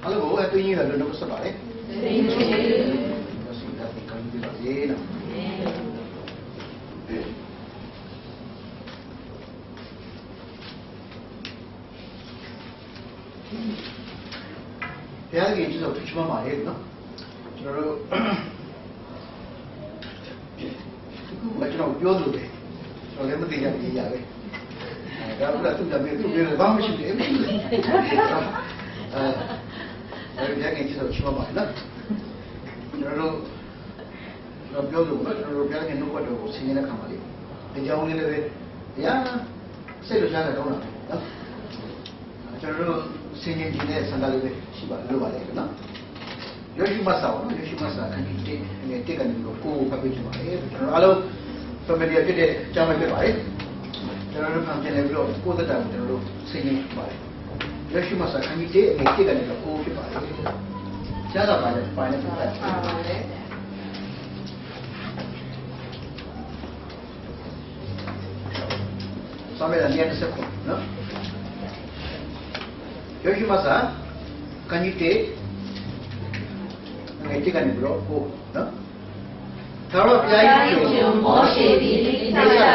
Hello, I think you have no survive. The other gauges of which my head, no? But you know, you're the way. So everything I did, I took the bomb ship. I gauges of Chimama. You know, Robian and nobody was singing a company. The young little, yeah, say to Jana Donna. Singing engineers and Luba. Yoshimasa, and he take a cool cabbage. Hello, familiar today, Jamaica. General Fountain every all the time, singing by Yoshimasa, and he take a cool by Jana by the somewhere near the second, no? Yoshimasa, can you take a chicken broth? No? Taro Piayu, Moshi,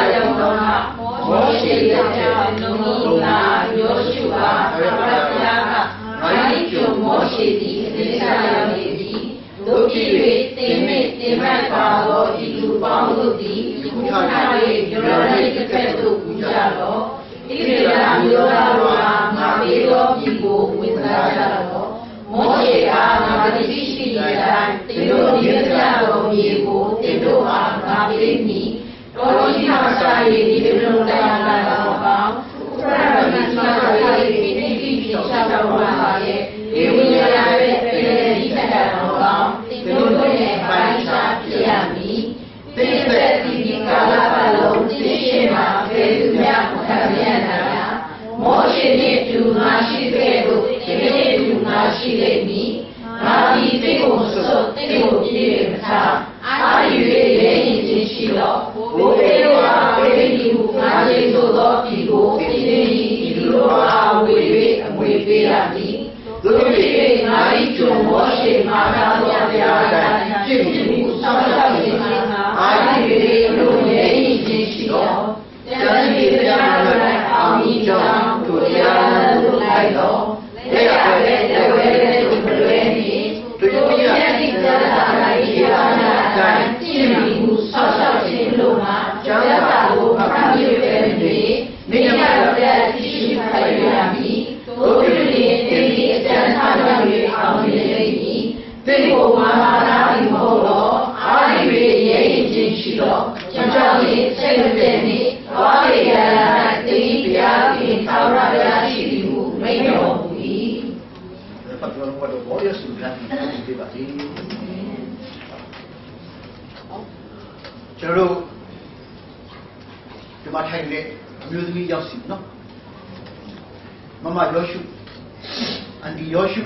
Mama Yoshu and the Yoshu,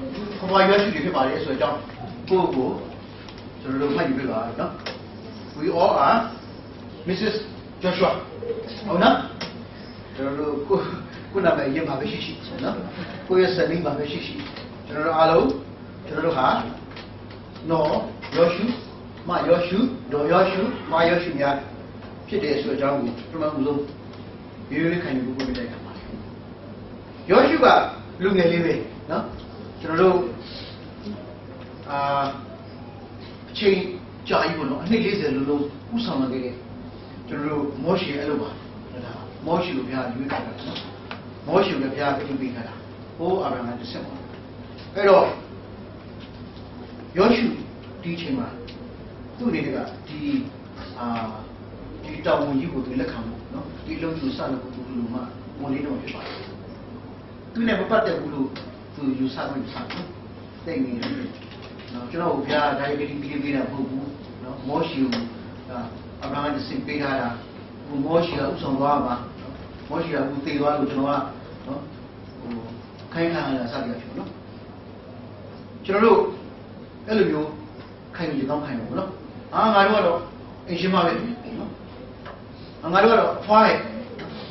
why Yoshu you buy it so down. Go, so look how you regard, no? We all are Mrs. Joshua. Oh, no? So look, have a yam of a shishi, no? Who is sending my shishi? General Alo, General Ha, no, Yoshu, my Yoshu, no Yoshu, my Yoshu, ya. She days were down from a blue. You can go with that. Yoshuga, look at me, no? General Chain Jaibuno, and he is a little Usama again. General Moshi Eluba, Moshi will be had you can, Moshi will be had to be had. Oh, I am at the same one. Hello Yoshu teaching man. Two nigga, the town you would be the camel, no? You don't use son of Uluma, only know your body. You never put the blue to use some of something. They mean, you know, we are diabetic behavior, no, Moshi, around the same Pegada, who Moshi up some Rama, Moshi up with the one to Noah, no, kind of Sadia, no. Chiro, Elu, kind of kind of, no. I don't know, in Shima, no. And I don't know, why?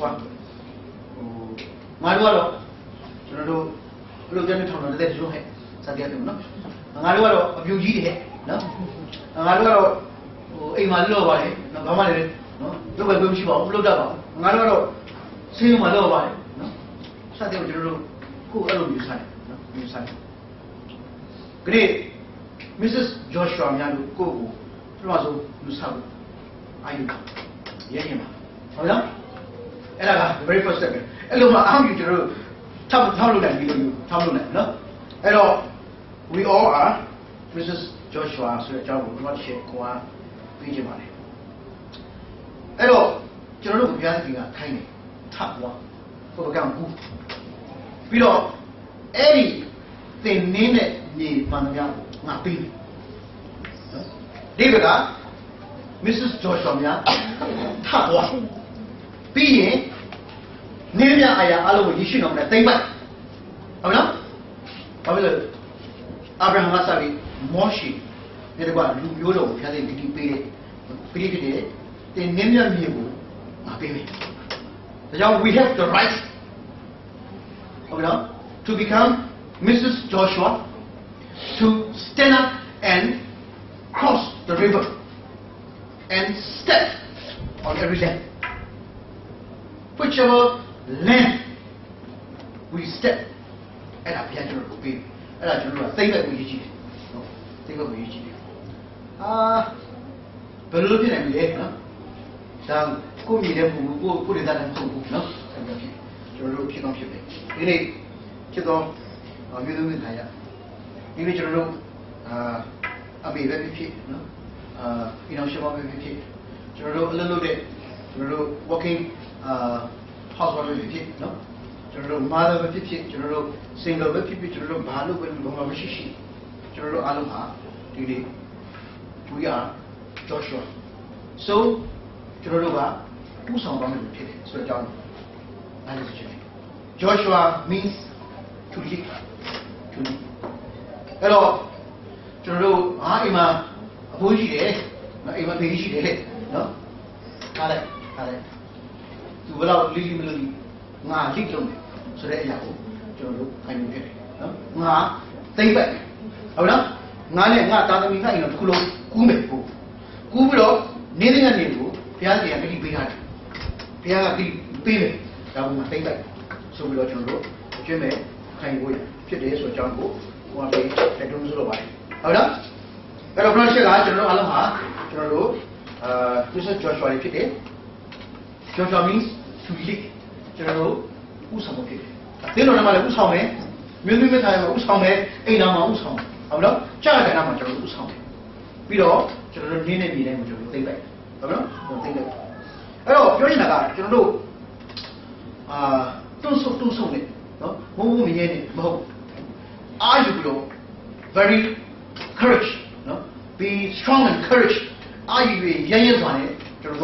My daughter, look at it on the left. Sadia no. Angalo of UG, no? Angalo Emalo, no, Gamma, no, look at Gumshiba, look up. Angalo, see my low, no? Sadia, who alone you sign, no? You sign. Great. Mrs. Joshua Mianu Kogu, Razo, Nusabu, Ayuka, Yayama. Hold on. And the very first second. Hello, I'm you to Tamulan, no? Hello, we all are Mrs. Joshua, so Jabu, not shake, Kwa, Vijamani. Hello, General Bianca, tiny, top one, for the gun. We don't anything name it, need Manamia. Nothing. David, Mrs. Joshua, Tatwa. Being Nivia, I allow you know that thing, but Abraham Masavi, Moshi, they were Euro, having to be paid, they name you, my baby. We have the right to become Mrs. Joshua. To stand up and cross the river and step on every land. Whichever land we step, and our general will be, and our general think that we achieve. No, think that we achieve. But looking at me, no, some go meet them who put it that and so, no, and you're looking on shipping. You need to go on you with Haya. You need to know a baby fit, no? You know, Shama fit. To know a little bit, to know walking housewife fit, no? To know mother fit, to know single fit, to know Balu and Gomashi, to know Aloha, today we are Joshua. So, to know who's on the fit, so John, Joshua means to lead, to lead. Hello, Churu, I'm a Bushi, I'm a Bishi, no? Kale, to allow Lily, Ma, Kikum, so that Yahoo, Churu, I'm getting, no? Ma, think back. Oh, no? Nane, not Tadamina in a Kulo, Kumepo. Kubo, needing a neighbor, Piazzi and Betty behind. Piazzi, baby, that will think back. So we got Churu, Jimmy, kind way, 2 days or Jumbo. One day, I don't know why. However, but I'm not sure I don't know Aloha, Mrs. Joshua today. Joshua means to lead. General Usame. They don't know who's home, Millimeta Usame, Ainama Usame. However, China and Amateur Usame. We don't, General Nina be named to think back. However, don't think that. Oh, you're in a guy, General. Don't so late. No, move me, no. Are you very courage? No? Be strong and courage. Are you young on it?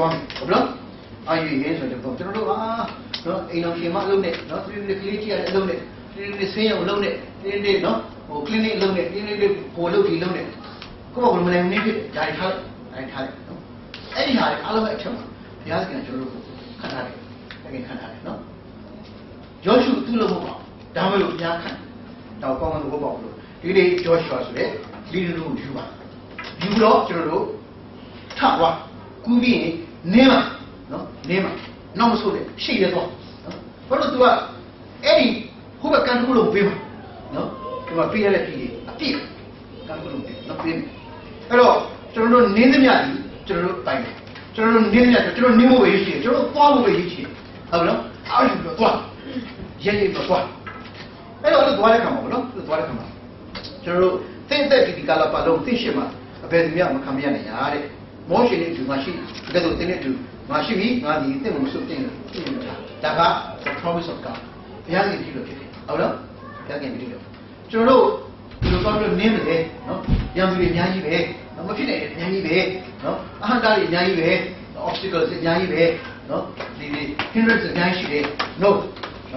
Are you young on it? No, you know, she might loan it, not really the cliche alone it, really say alone it, no, or clinic loan it, really for Loki loan it. Come on, when I need it, I tell it. Anyhow, I'll let you. The other thing can't have it. Again, can't have it, no? Joshua to look down with Yakan. Now, come on, go back. Today, Joshua said, lead to Juba. You block your road. Tawa, Kubi, Nema, no, Nema, no, so she is one. What do I? Eddie, who can pull up women? No, to a PLP, a pig. Can't pull up, not women. Hello, children, Nindamia, children, time. Children, Ninja, children, new way, children, follow way. Hello, how you go? What? Jenny, what? Hello, the water come on, the water come on. Children, think that the Galapalo, Tishima, a bed young Kamian, motion into machine, together with it to Mashimi, not the thing of something. Daga, the promise of God. The young is look at it. Out young and video. Choro, you got to name it, no? Young Yangi Bay, no machine, Yangi Bay, no? Ahanda is Yangi Bay, the obstacles is Yangi Bay, no? The hindrance is Yangi Bay, no,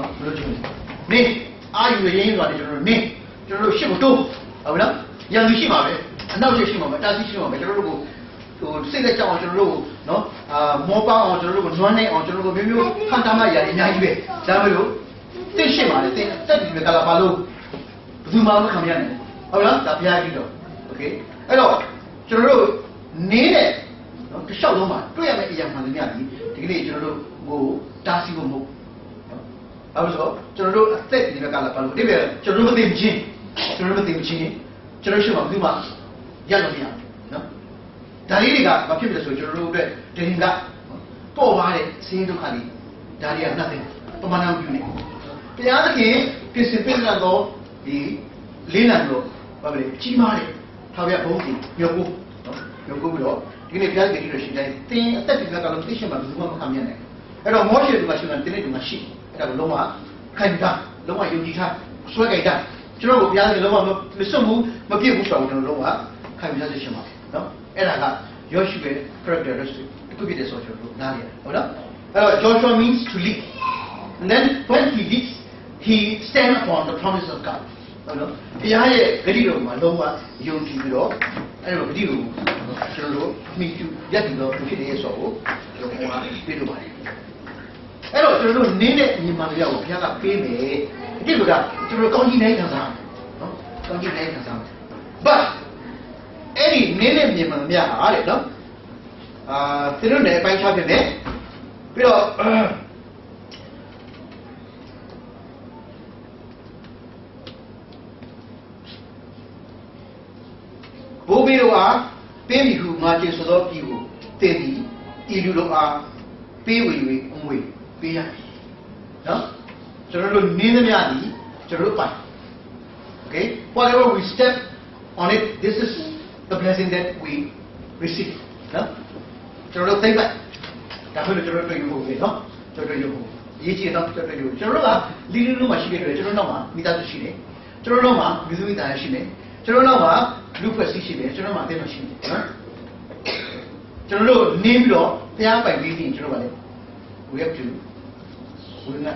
me, are you a young one? Me, Choro Shibuto, Avana, young Shima, and now Shima, but that's Shima, but to say that on the road, no, mobile on the road, one day on the road, maybe Kantamaya in Yangi, W. They shame on it, that is the Calapalo. Zuma Kamian, ဟုတ်လားဒါဘုရားကြီးတော့โอเคအဲ့တော့ကျွန်တော်တို့နေတဲ့နော်တစ်လျှောက်လုံးမှာတွေ့ရမယ့်အရာမှန်သမျှဒီကနေ့ကျွန်တော်တို့ကိုတားဆီးဖို့မဟုတ်အဲ့လိုဆိုကျွန်တော်တို့အသက်ဒီဘက်ကလာပါလို့ဒီပဲကျွန်တော်တို့မသိချင်းကျွန်တော်တို့မသိချင်းကျွန်တော်ရှိမှဘူးမှရလို့မရနော်ဒါလေးတွေကမဖြစ်ဖြစ်ဆိုကျွန်တော်တို့အတွက်တင်ကပေါ်ပါတဲ့ဆင်းရဲဒုက္ခတွေဒါတွေက nothing ပမာဏပြုနေတရားသခင်ပြင်ဆင်ပေးတော့ဒီလေးလံတော့ဘာပဲကြီးမားတယ်ထာဝရဘုန်းကြီးရုပ်ကိုနော်ရုပ်ကိုပြီးတော့ဒီနေ့ဘုရားကြီးရှိတိုင်းတင်းအသက်ဒီဘက်ကလုံးသိရှိမှဘယ်သူမှမခံမြင်နိုင်အဲ့တော့မောရှေကရှိမှတင်းနေတယ်မရှိအဲ့ဒါကလုံးဝခိုင်တာလုံးဝယုံကြည်ထားဆွဲကြိုက်တာကျွန်တော်တို့ဘုရားကြီးလုံးဝမစွတ်ဘူးမပြည့်ဘူးဆိုတော့ကျွန်တော်လုံးဝခိုင်ပြစေချင်ပါတယ်နော်အဲ့ဒါကယောရှုရဲ့ characteristic တစ်ခုဖြစ်တဲ့ဆိုကျွန်တော်တို့နားရတယ်ဟုတ်လားအဲ့တော့ Joshua means to lead and then when he leads he stands upon the promise of God ဟုတ်နော်ဘုရားရဲ့ဂရုတော်မှာလုံးဝယုံကြည်ပြီးတော့အဲ့တော့ဂရုတော်ကျွန်တော်တို့မိကျရက်ပြီးတော့ဖြစ်နေဆိုတော့ကျွန်တော်ကပြေလို့ပါတယ်အဲ့တော့ကျွန်တော်တို့နင်းတဲ့ညီမလေးကိုဘုရားကပေးမယ်ဒီလိုကကျွန်တော်ကောင်းကြီးနိုင်ခံစားနော်ကောင်းကြီးနိုင်ခံစား but အဲ့ဒီနင်းတဲ့ညီမလေးဟာတဲ့နော်သူတို့လည်းအပိုင်းခြားဖြစ်နေပြီးတော့ဘိုးဘီတို့အားပေးမိဟုငါကျေဆိုသောပြည်ကိုတည်သည်ဤလူတို့အားပေးဝေ၍အမွေပေးရမည်နော်ကျွန်တော်တို့နင်းသမျှသည်ကျွန်တော်တို့ပိုင် okay whatever we step on it this is the blessing that we receive နော်ကျွန်တော်တို့သိပတ်ဒါဆိုလို့ကျွန်တော်တို့ယူဖို့ပဲနော်ကျွန်တော်တို့ယူဖို့အရေးကြီးတော့ကျွန်တော်တို့ယူကျွန်တော်တို့ကလီလူလူမှာရှိခဲ့တယ်ကျွန်တော်တို့မှာမိသားစုရှိတယ်ကျွန်တော်တို့မှာလူစုမိသားစုရှိတယ်ကျွန်တော်တို့မှာလူဖွဲ့စည်းရှိတယ်ကျွန်တော်မှာအသေးမရှိဘူးနော်ကျွန်တော်တို့နင်းပြီးတော့ဘုရားပိုင်ပြီးရင်ကျွန်တော်ကလည်း we have to we not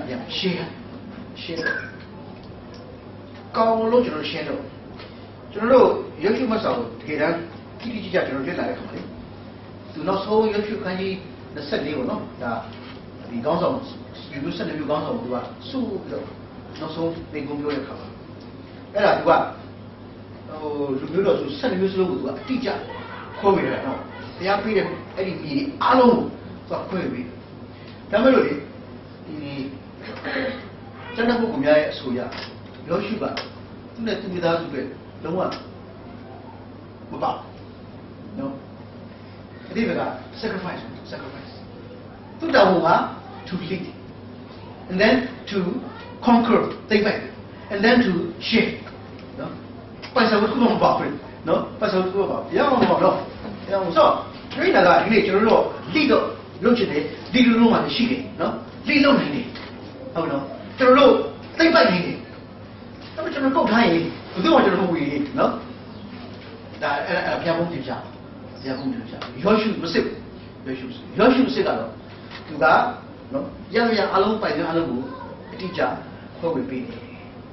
share ကောင်းလို့ကျွန်တော် share တော့ကျွန်တော်တို့ရုပ်ရှင်မဆောင်တကယ်တမ်းတိတိကျကျကျွန်တော်တွေ့လာတဲ့ခါမှာလေသူနောက်ဆုံးရုပ်ရှင်ခန်းကြီး24ပေါ့နော်ဒါဒီကောင်းဆောင်ဒီလို12မျိုးကောင်းဆောင်သူကစုပြီးတော့နောက်ဆုံးနေကုန်ပြောတဲ့ခါမှာအဲ့ဒါသူကလူမျိုးတော်ဆို12မျိုးစလုံးကိုသူကအတိအကျခေါ်ပြီးတယ်နော်တရားပေးတဲ့အဲ့ဒီပြည်အားလုံးကိုသူကခွဲပြီးဒါမဲ့လို့လေဒီကျန်တဲ့ပုဂ္ဂိုလ်များရဲ့အဆိုအရယောရှုကသူနဲ့သူမိသားစုတွေလုံးဝမပါနော်အတိအက sacrifice သူတောင်းက to lead and then to conquer သိပိုက် and then to share နော်ပိုင်စားဖို့မပါဘူးနော်ပိုင်စားဖို့မပါဘယ်အောင်မပါတော့ဘယ်အောင်ဆိုဒီနေ့ကဒီနေ့ကျွန်တော်တို့ lead တော့လုပ်ချင်တယ်ဒီလိုလုံးမှရှိတယ်နော် lead လုပ်နိုင်တယ်ဟုတ်နော်ကျွန်တော်တို့သိပိုက်နေတယ်ဒါပေမဲ့ကျွန်တော်ကုတ်ထားရင်ဘယ်သူမှကျွန်တော်မဝေးနော်ဒါအဲ့ဘုရားဘုန်းကြီးပြဘုရားဘုန်းကြီးပြယောရှုမစစ်ယောရှုမစစ်ကတော့သူကနော်ရရအလုံးပိုင်တဲ့အလုံးကိုအတိအကျဖွဲ့ဝေပေးတယ်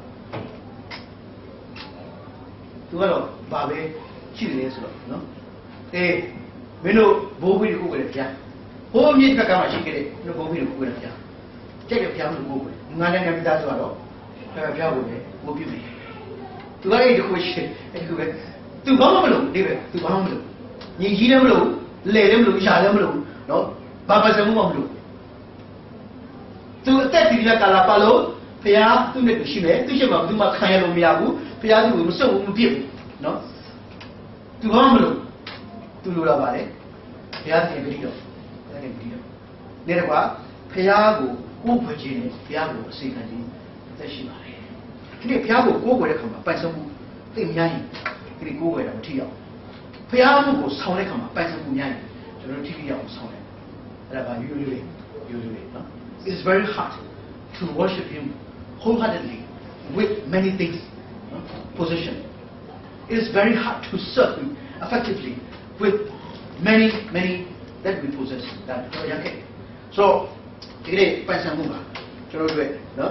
သူကတော့ဗာပဲရှိတယ်ဆိုတော့နော်အေးမင်းတို့ဘိုးဘီကိုကိုယ်လည်းဖျားဘိုးမြင့်ဘက်ကမှရှိခဲ့တယ်တို့ဘိုးဘီကိုကိုယ်လည်းဖျားကြိုက်တဲ့ဖျားလို့ကိုယ်ငါနဲ့ငါမိသားစုကတော့ဖျားဖို့ပဲဘိုးပြပြီသူကအဲ့ဒီကိုရှိအဲ့ဒီကိုပဲသူဘာမှမလုပ်ဒီပဲသူဘာမှမလုပ်ညီကြီးလည်းမလုပ်လဲလည်းမလုပ်ရှာလည်းမလုပ်နော်ဘာပါစမှုမှမလုပ်သူအသက်ဒီကလာပါလို့ဖျားသူ့နဲ့ရှိမယ်သူ့ရှိမှဘူးမှခံရလို့မရဘူးဖျားသူ့ကိုမစွတ်ဘူးမပြစ်ဘူးနော်သူဘာမှမလုပ်သူလိုလာပါတယ်ဘုရားသခင်ပြည်တော်ဘုရားသခင်ပြည်တော်နေတော့ဖျားကိုကိုးကွယ်ခြင်းနဲ့ဘုရားကိုအစိခံခြင်းသက်ရှိပါတယ်ဒီနေ့ဘုရားကိုကိုးကွယ်တဲ့ခါမှာပိုင်ဆုံးမှုသိများရင်ဒီကိုးကွယ်တာမထီအောင်ဘုရားမှုကိုဆောင်တဲ့ခါမှာပိုင်ဆုံးမှုများရင်ကျွန်တော်ထီအောင်ဆောင်တယ်အဲ့ဒါကယူလေးနော် It's very hard to worship him wholeheartedly with many things position it is very hard to serve him effectively with many that we possess that okay so ဒီနေ့ပိုင်ဆိုင်မှုပါကျွန်တော်တို့နော်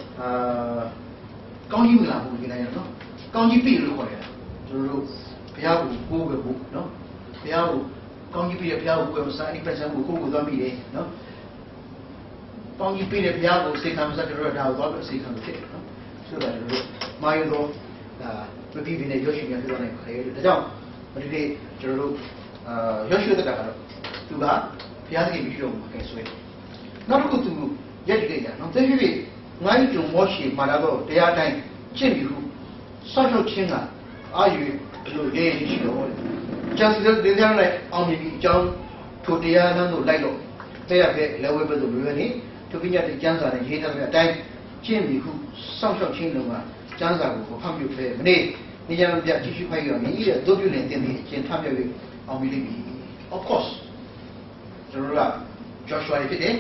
ကောင်းကြီးမလာဘူးဒီနေ့နော်ကောင်းကြီးပြီလို့ခေါ်တယ်ကျွန်တော်တို့ဘုရားကိုကိုးကွယ်ဖို့နော်ဘုရားကိုကောင်းကြီးပြီတဲ့ဘုရားကိုကိုယ်မစားအဲ့ပိုင်ဆိုင်မှုကိုကိုးကွယ်သွားမိတယ်နော်ကောင်းကြီးပြီတဲ့ဘုရားကိုစိတ်ခံမစားကျွန်တော်တို့ဒါကိုသွားပြီးစိတ်ခံလို့ဖြစ်တယ်နော်ဆိုတော့ကျွန်တော်တို့မာယုံတော်မပြီးပြီးနဲ့ရွှေရှင်ပြန်ပြောနိုင်ပါတယ်ဒါကြောင့်ဒီနေ့ကျွန်တော်တို့ရွှေတက်တာကတော့သူကဘုရားသခင်ပြီးတော့မှာကဲဆွဲနောက်တစ်ခုသူရက်ကြည့်ကြနော်တကယ်ဖြစ်ငါ့ကြုံမောရှိမှာတော့တရားတိုင်းကျင့်ပြီးဟုဆောက်ရှောက်ခြင်းကအာယူလို့ရေးရှိတော့ကျန်တဲ့ဒေသနဲ့အောင်မြင်ပြီးအကြောင်းထိုတရားလမ်းတို့လိုက်တော့တဲ့ရပဲလက်ဝဲဘက်သို့လွယ်နေသူပညာတဲ့ကျမ်းစာနဲ့ရေးထားတဲ့အတိုင်းကျင့်ပြီးဟုဆောက်ရှောက်ခြင်းလုံးကကျမ်းစာကိုဖတ်ပြဖဲမနေ့နေကြမပြကြည့်ရှုဖိုက်ရမင်းဤတဲ့တို့ပြုနေတဲ့တင်အကျင့်ထပြ၍အောင်မြင်လိမ့်မည် of course ကျွန်တော်က Joshua ဖြစ်တယ်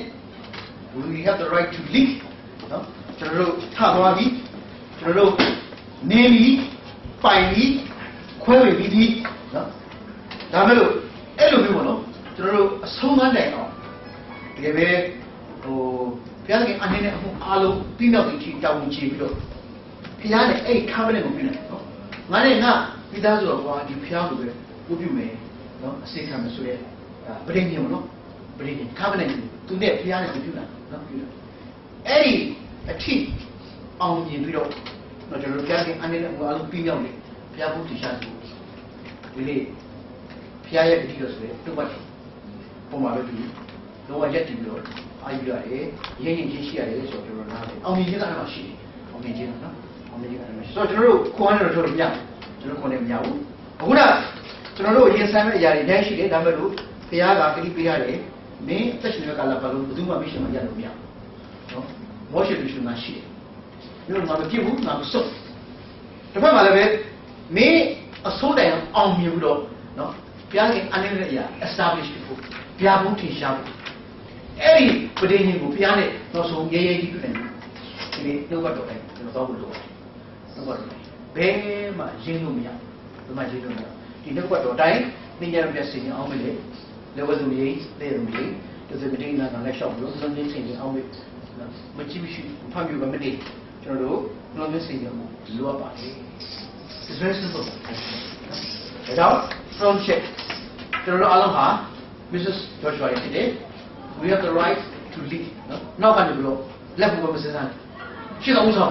we have the right to lead နော်ကျွန်တော်တို့ထသွားပြီကျွန်တော်တို့နေပြီပိုင်ပြီခွဲဝေပြီးပြီနော်ဒါမဲ့လို့အဲ့လိုမျိုးပေါ့နော်ကျွန်တော်တို့အဆုံးအတိုင်အောင်တကယ်ပဲဘုရားခင်အနေနဲ့အမှုအားလုံးပြီးမြောက်ပြီးတောင်းချပြီးတော့ဘုရားနဲ့အဲ့ခါမနဲ့ကိုပြီးတယ်နော်ငါနဲ့ငါပြီးသားဆိုတော့ကွာဒီဘုရားကိုပဲကိုပြုမယ်နော်အစိတ်ခံမယ်ဆိုရဲဗဒိညင်ပေါ့နော်ဗဒိညင်ခါမနဲ့သူနဲ့ဘုရားနဲ့ပြုတာနော်ပြုတာအဲ့ဒီအထိအောင်မြင်ပြီးတော့ကျွန်တော်တို့ဘုရားခင်အနေနဲ့အမှုအားလုံးပြီးမြောက်တယ်ဘုရားဘုရားရှာသူဒီနေ့ဘုရားရဲ့တတိတော်ဆိုရဲတုတ်ပတ်ပုံမှာပဲပြီးလောကရက်တည်ပြီးတော့အာယူရတယ်ရင်းရင်ချင်းရှိရတယ်ဆိုတော့ကျွန်တော်နားတယ်အောင်မြင်ခြင်းကအဲ့မှာရှိတယ်အောင်မြင်ခြင်းနော်အောင်မြင်ခြင်းကအဲ့မှာရှိဆိုတော့ကျွန်တော်တို့ခွန်နဲ့တော့ထုတ်လို့မရဘူးကျွန်တော်ခွန်နဲ့မရဘူးအခုကကျွန်တော်တို့ရင်ဆိုင်မဲ့အရာတွေအများကြီးရှိတယ်ဒါပေမဲ့လို့ဘုရားကဂတိပေးရတယ်မင်းသက်ရှင်တဲ့ကာလပတ်လုံးဘယ်သူမှမရှိမှရလို့မရဘူးနော်မောရှေလူရှင်မရှိတယ်မျိုးငါမပြစ်ဘူးငါမစွတ်တစ်ဖက်မှာလည်းပဲမင်းအစိုးတိုင်အောင်မြင်ပြီးတော့နော်ဘုရားခင်အနေနဲ့အရာ establish ဖြစ်ဖို့ဘုရားဘုထင်ရှားဖို့အဲ့ဒီပဋိညာဉ်ကိုဘုရားနဲ့နောက်ဆုံးရဲရဲကြီးပြုတယ်ဒီနေ့နှုတ်ဘတ်တော်တိုင်းကျွန်တော်တော့လို့နှုတ်ဘတ်တော်ဘယ်မှရင်းလို့မရဘူးဘယ်မှရင်းလို့မရဒီနှုတ်ဘတ်တော်တိုင်းသင်ကြရပြည့်စင်အောင်မယ်လေလက်ဝဲသူရေးတဲ့သူရေးသူစကတိနာကလည်းရှောက်လို့သုံးခြင်းစင်အောင်မယ်မကြည့်မရှိဖတ်ပြပါမတည်းကျွန်တော်တို့နှလုံးသွင်းစင်အောင်လိုအပ်ပါတယ် it's very simple ဒါကြောင့် from check ကျွန်တော်တို့အားလုံးဟာ Mrs. Joshua ဖြစ်တယ်we have the right to lead နော်နောက်ကနေပြီးတော့လက်ဖို့မစစမ်းရှင်းအောင်ဆောင်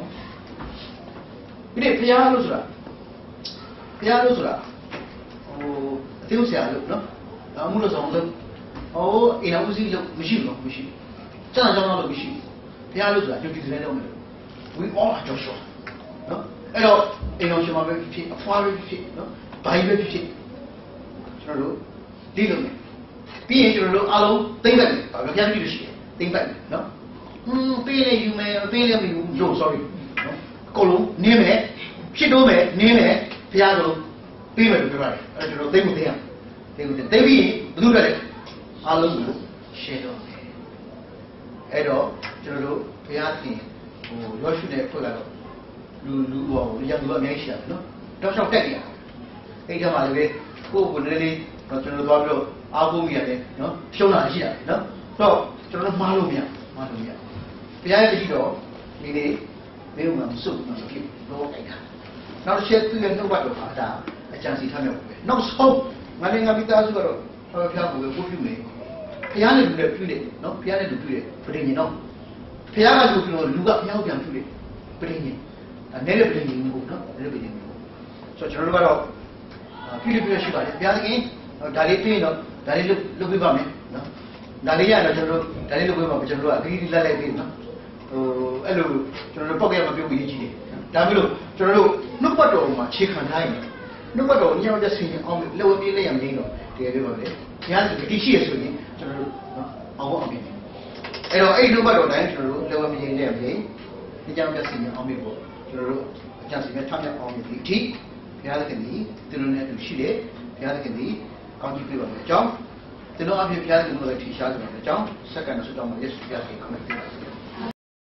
ဒီနေ့ဘုရားလို့ဆိုတာဘုရားလို့ဆိုတာအသေးဆရာလို့နော်အမှုလို့ဆောင်လို့အိမ်တော်ဦးစီးလို့မရှိဘူးနော်မရှိကျန်ကြောင်းလို့မရှိဘုရားလို့ဆိုတာကြိုကြည့်နေတော့မယ် we all are Joshua နော်အဲ့တော့အိမ်တော်ရှင်မပဲဖြစ်အဖွားပဲဖြစ်နော်ဘာကြီးပဲဖြစ်ကျွန်တော်တို့ဒီလိုမယ်ပြီးရင်ကျွန်တော်တို့အားလုံးသိမ့်လိုက်တယ်ဘာပြောပြလို့ရှိတယ်သိမ့်လိုက်နော်ပေးလေယူမယ်ပေးလေမယူဘူး sorry နော်အကုန်လုံးနင်းမယ်ဖြစ်တော့မယ်နင်းမယ်ဘုရားတို့ပေးမယ်လို့ပြောပါတယ်အဲ့တော့ကျွန်တော်သိမ့်မသိရသိပြီးရင်ဘယ်လိုလဲအားလုံးကို share တော့မယ်အဲ့တော့ကျွန်တော်တို့ဘုရားသခင်ရောရှုတဲ့ဖွဲ့ကတော့လူဟိုရန်သူအများကြီးရှိတယ်နော်တောက်လျှောက်တက်ကြရအဲ့ဒီမှာလည်းပဲကိုယ့်ကိုယ်နည်းနည်းကျွန်တော်သွားပြီးတော့အားကိုးမိရတယ်နော်ဖြုံးတာရှိရတယ်နော်တော့ကျွန်တော်မှားလို့မရဘုရားရဲ့တတိတော်ဒီနေ့ဘယ်မှာမစုမှာဖြစ်တော့အိုက်တာနောက်ချက်သူရဲ့နှုတ်ဘတ်တော်ဟာဒါအကြံစီထားမြောက်ပဲနောက်ဆုံးငါလည်းငါမိသားစုကတော့ဘုရားကိုပဲကိုပြုမယ်ဘုရားနဲ့လူနဲ့ပြုတယ်နော်ဘုရားနဲ့လူပြုတယ်ပဋိညာဉ်နော်ဘုရားကလူပြုလို့လူကဘုရားကိုပြန်ပြုတယ်ပဋိညာဉ်အနေနဲ့ပဋိညာဉ်ကိုနော်အနေနဲ့ပဋိညာဉ်ကိုဆိုတော့ကျွန်တော်တို့ကတော့ဖိလိပ္ပိရှိပါတယ်ဘုရားသခင်ဒါလေးပြီးတော့ဒါလေးလုပ်ပေးပါမယ်နော်ဒါလေးရတော့ကျွန်တော်တို့ဒါလေးလုပ်ပေးပါမယ်ကျွန်တော်တို့အဂတိလက်လိုက်ပြီးနော်အဲ့လိုကျွန်တော်တို့ပောက်ရမပြုတ်ပြီးကြည့်တယ်ဒါမျိုးလို့ကျွန်တော်တို့နှုတ်ပတ်တော်မှာခြေခံထားရင်နှုတ်ပတ်တော်ညောင်းတဲ့ဆင်ရင်အောင်လက်ဝဲပြေးလက်ရမင်းတော့တကယ်ပြောပါလေဘုရားသခင်ဂတိရှိရဆိုရင်ကျွန်တော်တို့နော်အောင်မြင်တယ်အဲ့တော့အဲ့နှုတ်ပတ်တော်တိုင်းကျွန်တော်တို့လက်ဝဲပြေးလက်ရမင်းဒီကြောင့်တဲ့ဆင်ရင်အောင်မြင်ဖို့ကျွန်တော်တို့အကြံစီနဲ့ထပ်မြောက်အောင်မြင်ပြီးဒီဘုရားသခင်ဒီသူတို့နဲ့အတူရှိတယ်ဘုရားသခင်ဒီကောင်းကြီးပြပါမယ်အကြောင်းကျွန်တော်အဖြစ်ဘုရားသခင်ကိုလည်းထင်ရှားကြတယ်အကြောင်းစက္ကန့်နဲ့ဆုတောင်းမှာယေရှုဘုရားသခင်ကောင်းကြီးပြပါစေ